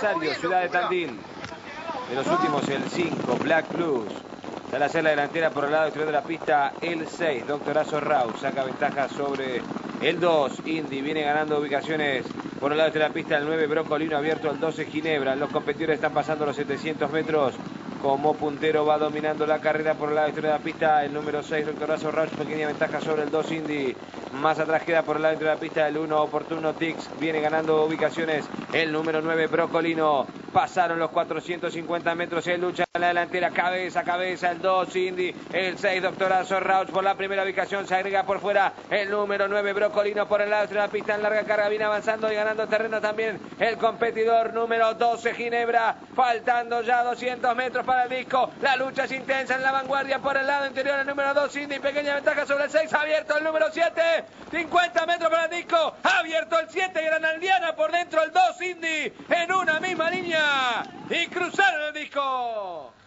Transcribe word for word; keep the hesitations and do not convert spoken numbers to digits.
aniversario, Ciudad de Tandil. De los últimos, el cinco, Black Blues. Sale a hacer la delantera por el lado exterior de la pista, el seis, Doctorazo Raus. Saca ventaja sobre el dos, Indy. Viene ganando ubicaciones por el lado exterior de la pista, el nueve, Brocolino. Abierto el doce, Ginebra. Los competidores están pasando los setecientos metros. Como puntero va dominando la carrera por el lado exterior de la pista el número seis, Doctorazo Raus. Pequeña ventaja sobre el dos, Indy. Más atrás queda por el lado exterior de la pista el uno, Oportuno Tix. Viene ganando ubicaciones el número nueve, Brocolino. Pasaron los cuatrocientos cincuenta metros. En lucha en la delantera. Cabeza a cabeza el dos, Indy. El seis, Doctorazo Raus. Por la primera ubicación se agrega por fuera el número nueve, Brocolino. Por el lado exterior de la pista en larga carga. Viene avanzando y ganando terreno también el competidor número doce, Ginebra. Faltando ya doscientos metros para el disco. La lucha es intensa en la vanguardia por el lado interior. El número dos, Indy. Pequeña ventaja sobre el seis. Abierto el número siete. cincuenta metros para el disco. Abierto el siete. Granaldiana por dentro el dos, Indy. En una misma línea. Y cruzaron el disco.